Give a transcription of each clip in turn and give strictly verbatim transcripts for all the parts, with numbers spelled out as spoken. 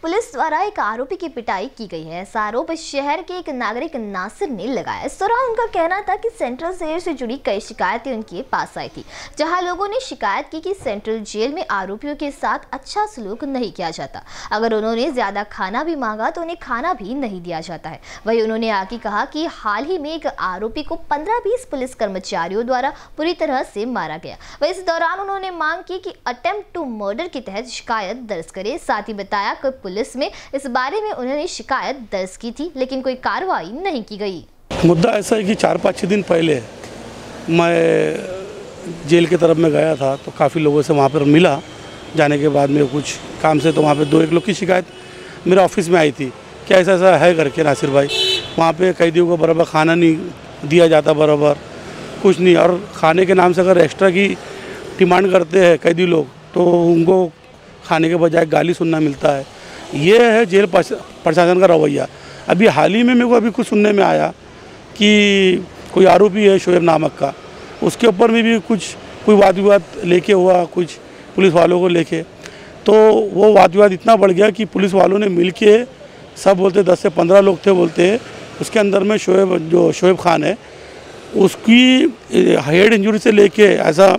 Police द्वारा एक आरोपी की पिटाई की गई है। ऐसा आरोप शहर के एक नागरिक नासिर ने लगाया। इस दौरान उनका कहना था कि सेंट्रल जेल से जुड़ी कई शिकायतें उनके पास आई थी, जहां लोगों ने शिकायत की कि सेंट्रल जेल में आरोपियों के साथ अच्छा सलूक नहीं किया जाता। अगर उन्होंने ज्यादा खाना भी मांगा तो उन्हें खाना भी नहीं दिया जाता है। वहीं उन्होंने आगे कहा कि हाल ही में एक आरोपी को पंद्रह बीस पुलिस कर्मचारियों द्वारा पूरी तरह से मारा गया। वहीं इस दौरान उन्होंने मांग की कि अटेम्प्ट टू मर्डर के तहत शिकायत दर्ज करे। साथ ही बताया कि पुलिस में इस बारे में उन्होंने शिकायत दर्ज की थी, लेकिन कोई कार्रवाई नहीं की गई। मुद्दा ऐसा है कि चार पाँच छः दिन पहले मैं जेल की तरफ में गया था, तो काफ़ी लोगों से वहाँ पर मिला। जाने के बाद में कुछ काम से तो वहाँ पे दो एक लोग की शिकायत मेरे ऑफिस में आई थी, क्या ऐसा ऐसा है करके नासिर भाई, वहाँ पे कैदियों को बराबर खाना नहीं दिया जाता, बराबर कुछ नहीं, और खाने के नाम से अगर एक्स्ट्रा की डिमांड करते हैं कैदी लोग तो उनको खाने के बजाय गाली सुनना मिलता है। ये है जेल प्रशासन का रवैया। अभी हाल ही में मेरे को अभी कुछ सुनने में आया कि कोई आरोपी है शोएब नामक का, उसके ऊपर में भी कुछ कोई वाद विवाद लेके हुआ कुछ पुलिस वालों को लेके, तो वो वाद विवाद इतना बढ़ गया कि पुलिस वालों ने मिल के सब बोलते दस से पंद्रह लोग थे बोलते हैं, उसके अंदर में शोएब जो शोएब खान है उसकी हेड इंजरी से लेके ऐसा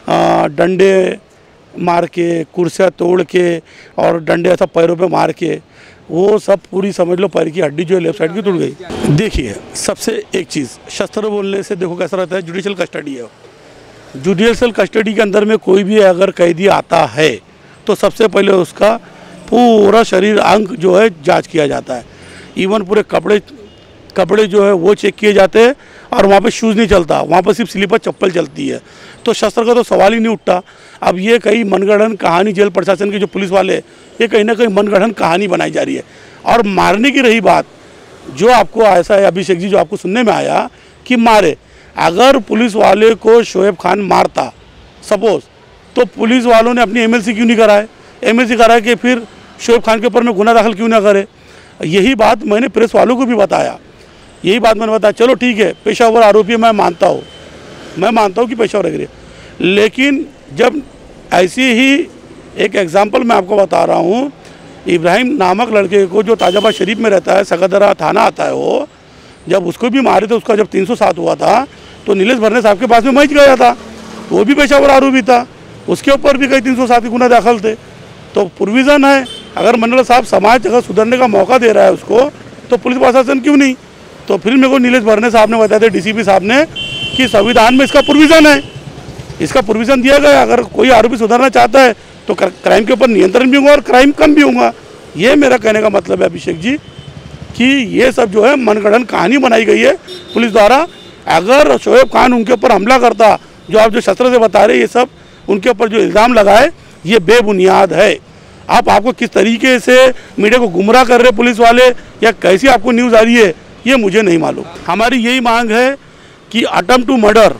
डंडे मार के, कुर्सियाँ तोड़ के और डंडे ऐसा पैरों पे मार के, वो सब पूरी समझ लो पैर की हड्डी जो है लेफ्ट साइड की टूट गई। देखिए, सबसे एक चीज़, शस्त्र बोलने से देखो कैसा रहता है, जुडिशियल कस्टडी है। जुडिशियल कस्टडी के अंदर में कोई भी अगर कैदी आता है तो सबसे पहले उसका पूरा शरीर अंग जो है जांच किया जाता है। इवन पूरे कपड़े कपड़े जो है वो चेक किए जाते हैं, और वहाँ पे शूज़ नहीं चलता, वहाँ पर सिर्फ स्लीपर चप्पल चलती है। तो शस्त्र का तो सवाल ही नहीं उठता। अब ये कई मनगढ़ंत कहानी जेल प्रशासन के जो पुलिस वाले, ये कहीं ना कहीं मनगढ़ंत कहानी बनाई जा रही है। और मारने की रही बात, जो आपको ऐसा है अभिषेक जी, जो आपको सुनने में आया कि मारे, अगर पुलिस वाले को शोएब खान मारता सपोज, तो पुलिस वालों ने अपनी एमएलसी क्यों नहीं कराए? एमएलसी करा के फिर शोएब खान के ऊपर में गुना दाखिल क्यों ना करे? यही बात मैंने प्रेस वालों को भी बताया, यही बात मैंने बताया। चलो ठीक है, पेशावर आरोपी मैं मानता हूँ, मैं मानता हूँ कि पेशावर है, लेकिन जब ऐसी ही एक एग्जांपल मैं आपको बता रहा हूँ, इब्राहिम नामक लड़के को जो ताजाबाद शरीफ में रहता है, सकदरा थाना आता है, वो जब उसको भी मारे थे, उसका जब तीन सौ सात हुआ था तो नीलेश भरने साहब के पास में मैच गया था, वो भी पेशावर आरोपी था, उसके ऊपर भी कई तीन सौ सात के गुना दाखिल थे। तो प्रोविज़न है, अगर मंडल साहब समाज अगर सुधरने का मौका दे रहा है उसको, तो पुलिस प्रशासन क्यों नहीं? तो फिर मेरे को नीलेश भरने साहब ने बताया था, डीसीपी साहब ने, कि संविधान में इसका प्रोविज़न है, इसका प्रोविज़न दिया गया। अगर कोई आरोपी सुधरना चाहता है तो क्राइम के ऊपर नियंत्रण भी होगा और क्राइम कम भी होगा। ये मेरा कहने का मतलब है अभिषेक जी, कि ये सब जो है मनगढ़ंत कहानी बनाई गई है पुलिस द्वारा। अगर शोएब खान उनके ऊपर हमला करता, जो आप जो शस्त्र से बता रहे, ये सब उनके ऊपर जो इल्ज़ाम लगाए, ये बेबुनियाद है। आप आपको किस तरीके से मीडिया को गुमराह कर रहे पुलिस वाले, या कैसी आपको न्यूज़ आ रही है, ये मुझे नहीं मालूम। हमारी यही मांग है कि अटेम्प्ट टू मर्डर,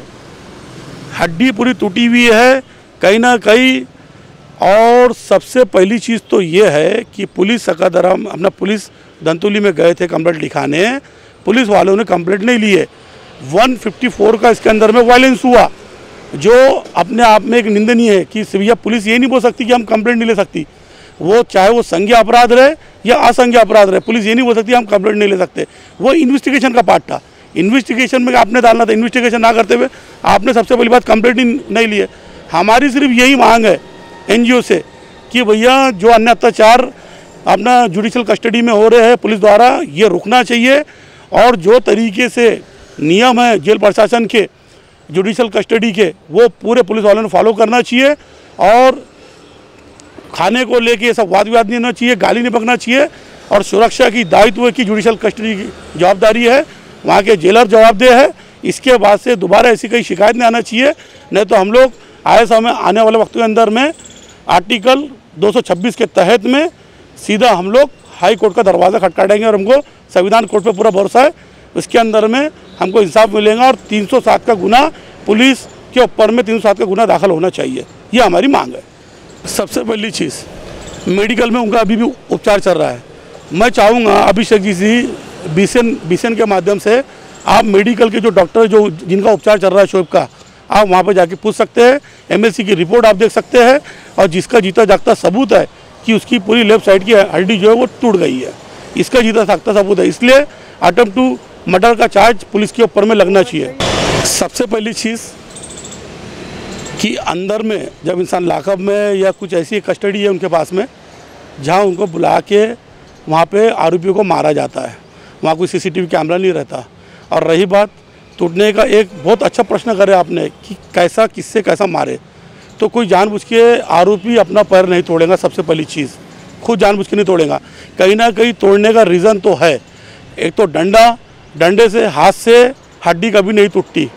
हड्डी पूरी टूटी हुई है कहीं ना कहीं। और सबसे पहली चीज़ तो ये है कि पुलिस सकदरा अपना पुलिस धंतुली में गए थे कंप्लेंट लिखाने, पुलिस वालों ने कंप्लेंट नहीं ली है। एक सौ चौवन का इसके अंदर में वायलेंस हुआ, जो अपने आप में एक निंदनीय है। कि सिविया पुलिस ये नहीं बोल सकती कि हम कंप्लेंट नहीं ले सकती, वो चाहे वो संज्ञेय अपराध रहे या असंज्ञेय अपराध रहे, पुलिस ये नहीं बोल सकती हम कंप्लेंट नहीं ले सकते। वो इन्वेस्टिगेशन का पार्ट था, इन्वेस्टिगेशन में आपने डालना था। इन्वेस्टिगेशन ना करते हुए आपने सबसे पहली बात कंप्लेंट ही नहीं ली है। हमारी सिर्फ यही मांग है एनजीओ से कि भैया जो अन्य अत्याचार अपना जुडिशियल कस्टडी में हो रहे हैं पुलिस द्वारा, ये रुकना चाहिए। और जो तरीके से नियम है जेल प्रशासन के जुडिशियल कस्टडी के, वो पूरे पुलिस वालों ने फॉलो करना चाहिए। और खाने को लेके ये सब वाद विवाद नहीं होना चाहिए, गाली नहीं बकना चाहिए। और सुरक्षा की दायित्व की जुडिशियल कस्टडी की जवाबदारी है, वहाँ के जेलर जवाबदेह है। इसके बाद से दोबारा ऐसी कोई शिकायत नहीं आना चाहिए, नहीं तो हम लोग आए समय आने वाले वक्त के अंदर में आर्टिकल दो सौ छब्बीस के तहत में सीधा हम लोग हाई कोर्ट का दरवाज़ा खटखटाएंगे। और हमको संविधान कोर्ट पे पूरा भरोसा है, उसके अंदर में हमको इंसाफ मिलेगा। और तीन सौ सात का गुना पुलिस के ऊपर में तीन सौ सात का गुना दाखिल होना चाहिए, ये हमारी मांग है। सबसे पहली चीज़, मेडिकल में उनका अभी भी उपचार चल रहा है। मैं चाहूँगा अभिषेक जी से बीसेन बीसेन के माध्यम से आप मेडिकल के जो डॉक्टर जो जिनका उपचार चल रहा है शोएब का, आप वहाँ पर जाके पूछ सकते हैं। एमएलसी की रिपोर्ट आप देख सकते हैं, और जिसका जीता जागता सबूत है कि उसकी पूरी लेफ्ट साइड की हड्डी जो है वो टूट गई है। इसका जीता सख्त सबूत है, इसलिए अटेम्प्ट टू मर्डर का चार्ज पुलिस के ऊपर में लगना चाहिए। सबसे पहली चीज़ कि अंदर में जब इंसान लाकअप में या कुछ ऐसी कस्टडी है उनके पास में जहां उनको बुला के वहां पे आरोपियों को मारा जाता है, वहां कोई सीसीटीवी कैमरा नहीं रहता। और रही बात टूटने का, एक बहुत अच्छा प्रश्न करे आपने कि कैसा किससे कैसा मारे, तो कोई जानबूझ के आरोपी अपना पैर नहीं तोड़ेगा। सबसे पहली चीज़ खुद जानबूझ के नहीं तोड़ेगा, कहीं ना कहीं तोड़ने का रीज़न तो है। एक तो डंडा, डंडे से हाथ से हड्डी कभी नहीं टूटती,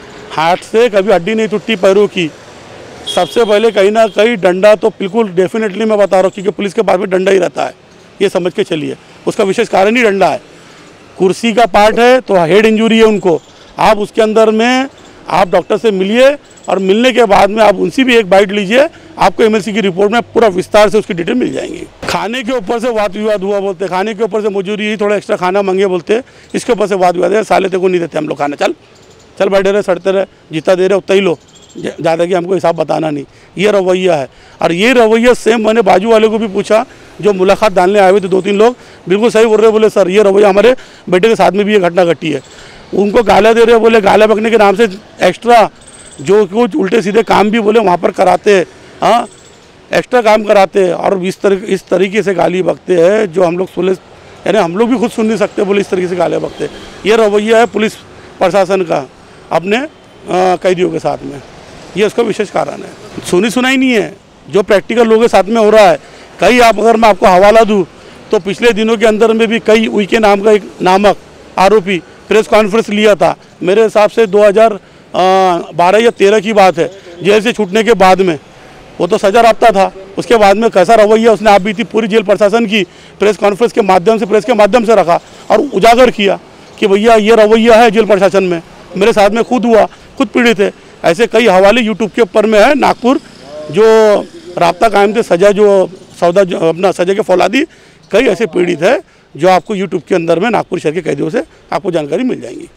हाथ से कभी हड्डी नहीं टूटती पैरों की। सबसे पहले कहीं ना कहीं डंडा तो बिल्कुल डेफिनेटली मैं बता रहा हूँ, क्योंकि पुलिस के पास में डंडा ही रहता है, ये समझ के चलिए। उसका विशेष कारण ही डंडा है। कुर्सी का पार्ट है तो हेड इंजरी है उनको, आप उसके अंदर में आप डॉक्टर से मिलिए और मिलने के बाद में आप उनसे भी एक बाइट लीजिए, आपको एमएलसी की रिपोर्ट में पूरा विस्तार से उसकी डिटेल मिल जाएंगी। खाने के ऊपर से वाद विवाद हुआ बोलते, खाने के ऊपर से मजूरी थोड़ा एक्स्ट्रा खाना मांगे बोलते, इसके ऊपर से वाद विवाद है। साले तेरे को नहीं देते हम लोग खाना, चल चल बैठे रहे, सड़ते रहे, जितना दे रहे उतना ही लो, ज़्यादा कि हमको हिसाब बताना नहीं। ये रवैया है। और ये रवैया सेम मैंने बाजू वाले को भी पूछा, जो मुलाकात डालने आए हुए थे दो तीन लोग, बिल्कुल सही बोल रहे, बोले सर ये रवैया हमारे बेटे के साथ में भी ये घटना घटी है। उनको गाला दे रहे, बोले गाला बकने के नाम से एक्स्ट्रा जो कुछ उल्टे सीधे काम भी बोले वहाँ पर कराते हैं, हाँ एक्स्ट्रा काम कराते हैं। और इस तरह इस तरीके से गाली बकते हैं जो हम लोग सुन, यानी हम लोग भी खुद सुन नहीं सकते, बोले इस तरीके से गाली बकते हैं। ये रवैया है पुलिस प्रशासन का अपने कैदियों के साथ में, ये उसका विशेष कारण है। सुनी सुनाई नहीं है, जो प्रैक्टिकल लोगों के साथ में हो रहा है। कई आप अगर मैं आपको हवाला दूँ तो पिछले दिनों के अंदर में भी कई उइके नाम का एक नामक आरोपी प्रेस कॉन्फ्रेंस लिया था। मेरे हिसाब से दो हज़ार बारह या तेरह की बात है, जेल से छूटने के बाद में। वो तो सजा रफ्ता था, उसके बाद में कैसा रवैया उसने आप भी थी पूरी जेल प्रशासन की प्रेस कॉन्फ्रेंस के माध्यम से प्रेस के माध्यम से रखा और उजागर किया कि भैया ये रवैया है जेल प्रशासन में। मेरे साथ में खुद हुआ, खुद पीड़ित है। ऐसे कई हवाले यूट्यूब के ऊपर में है। नागपुर जो राब्ता कायम थे, सजा जो सौदा जो अपना सजा के फौलादी, कई ऐसे पीड़ित है जो आपको यूट्यूब के अंदर में नागपुर शहर के कैदियों से आपको जानकारी मिल जाएंगी।